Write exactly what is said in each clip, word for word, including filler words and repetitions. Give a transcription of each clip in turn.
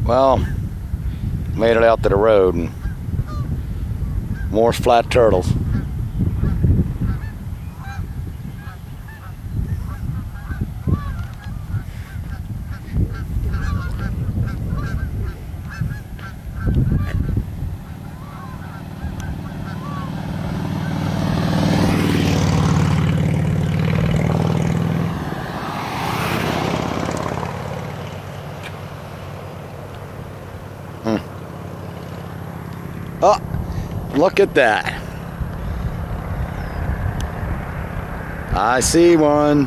Well, made it out to the road and more flat turtles. Hmm. Oh, look at that. I see one.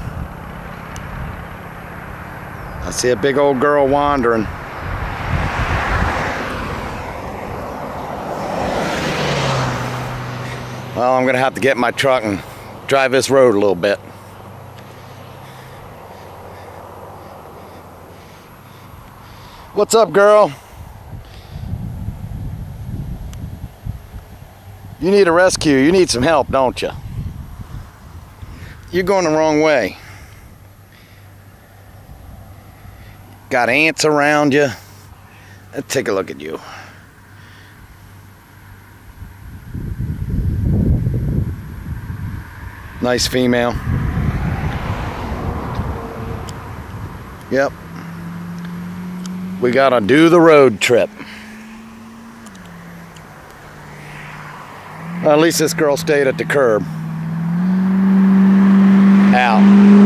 I see a big old girl wandering. Well, I'm gonna have to get my truck and drive this road a little bit. What's up, girl? You need a rescue. You need some help, don't you? You're going the wrong way. Got ants around you. Let's take a look at you. Nice female. Yep. We gotta do the road trip. Well, at least this girl stayed at the curb. Out.